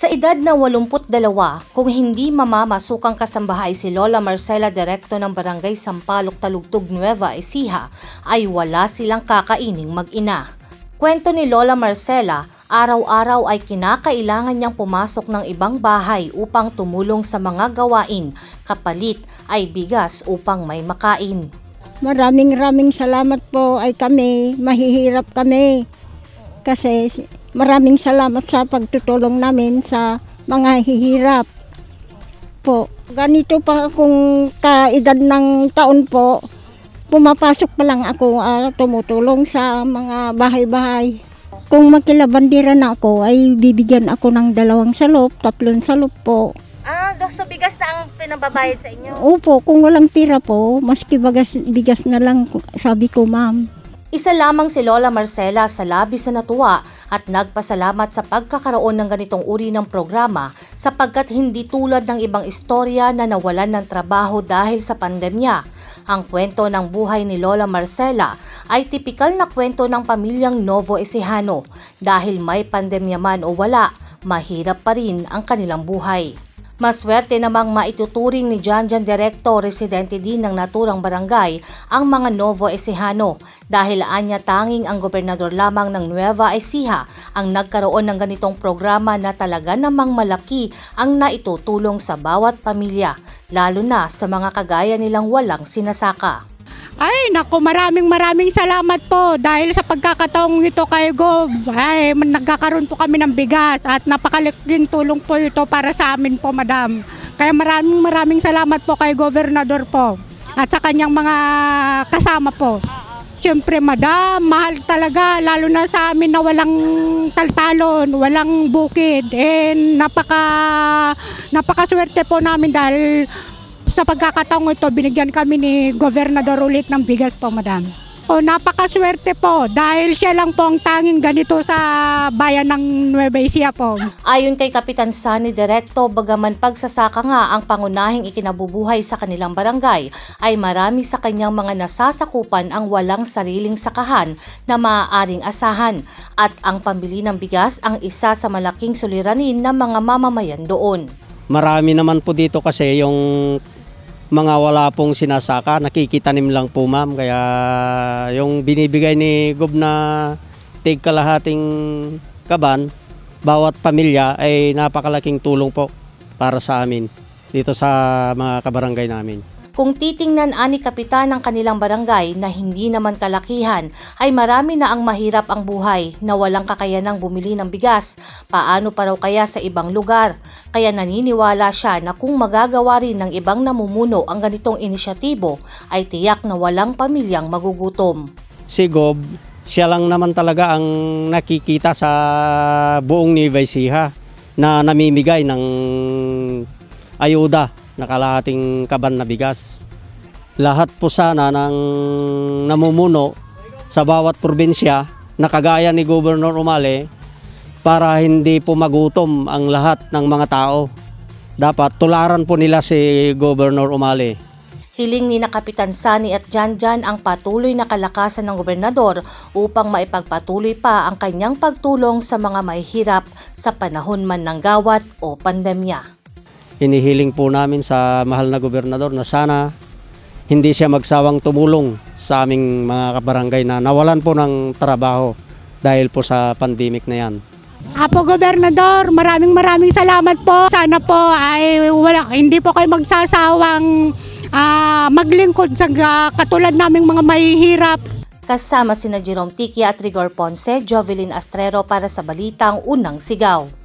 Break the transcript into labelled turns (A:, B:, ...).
A: Sa edad na 82, kung hindi mamamasukang kasambahay si Lola Marcela Directo ng Barangay Sampaloc, Talugtog, Nueva Ecija, ay wala silang kakaining mag-ina. Kwento ni Lola Marcela, araw-araw ay kinakailangan niyang pumasok ng ibang bahay upang tumulong sa mga gawain, kapalit ay bigas upang may makain.
B: Maraming salamat po, ay kami, mahihirap kami. Kasi maraming salamat sa pagtutulong namin sa mga hihirap po. Ganito pa akong kaedad ng taon po, pumapasok pa lang ako tumutulong sa mga bahay-bahay. Kung makilabandira na ako ay bibigyan ako ng 2 salop, 3 salop po.
A: So bigas na ang pinababayad sa inyo?
B: Opo, kung walang pira po, maski bigas na lang, sabi ko ma'am.
A: Isa lamang si Lola Marcela sa labis na natuwa at nagpasalamat sa pagkakaroon ng ganitong uri ng programa sapagkat hindi tulad ng ibang istorya na nawalan ng trabaho dahil sa pandemya. Ang kwento ng buhay ni Lola Marcela ay tipikal na kwento ng pamilyang Novo Ecijano. Dahil may pandemya man o wala, mahirap pa rin ang kanilang buhay. Maswerte namang maituturing ni Janjan Directo, residente din ng naturang barangay, ang mga Novo Ecijano dahil anya tanging ang gobernador lamang ng Nueva Ecija ang nagkaroon ng ganitong programa na talaga namang malaki ang naitutulong sa bawat pamilya, lalo na sa mga kagaya nilang walang sinasaka.
C: Ay, naku, maraming salamat po dahil sa pagkakataong ito kay Gov. Ay, nagkakaroon po kami ng bigas at napakalaking tulong po ito para sa amin po, madam. Kaya maraming salamat po kay Gobernador po at sa kanyang mga kasama po. Siyempre, madam, mahal talaga, lalo na sa amin na walang taltalon, walang bukid. Napakaswerte po namin dahil sa pagkakataong ito, binigyan kami ni Gobernador ulit ng bigas po, madam. Napakaswerte po dahil siya lang po ang tanging ganito sa bayan ng Nueva Ecija po.
A: Ayon kay Kapitan Sunny Directo, bagaman pagsasaka nga ang pangunahing ikinabubuhay sa kanilang barangay, ay marami sa kanyang mga nasasakupan ang walang sariling sakahan na maaaring asahan at ang pambili ng bigas ang isa sa malaking suliranin ng mga mamamayan doon.
D: Marami naman po dito kasi yung mga wala pong sinasaka, nakikitanim lang po ma'am. Kaya yung binibigay ni Gob na tig-kalahating kaban, bawat pamilya ay napakalaking tulong po para sa amin dito sa mga kabarangay namin.
A: Kung titingnan ani kapitan ng kanilang barangay na hindi naman kalakihan, ay marami na ang mahirap ang buhay na walang kakayanang bumili ng bigas. Paano pa raw kaya sa ibang lugar? Kaya naniniwala siya na kung magagawa rin ng ibang namumuno ang ganitong inisyatibo, ay tiyak na walang pamilyang magugutom.
D: Si Gob, siya lang naman talaga ang nakikita sa buong Nueva Ecija na namimigay ng ayuda na kalahating kaban na bigas. Lahat po sana ng namumuno sa bawat probinsya na kagaya ni Governor Umali para hindi po magutom ang lahat ng mga tao. Dapat tularan po nila si Governor Umali.
A: Hiling ni na Kapitan Sunny at Janjan ang patuloy na kalakasan ng gobernador upang maipagpatuloy pa ang kanyang pagtulong sa mga mahihirap sa panahon man ng gawat o pandemya.
D: Hinihiling po namin sa mahal na gobernador na sana hindi siya magsawang tumulong sa aming mga kabarangay na nawalan po ng trabaho dahil po sa pandemic na yan.
C: Apo Gobernador, maraming salamat po. Sana po ay hindi po kayo magsasawang maglingkod sa katulad naming mga mahihirap.
A: Kasama sina Jerome Tiquia at Rigor Ponce, Jovelyn Astrero para sa Balitang Unang Sigaw.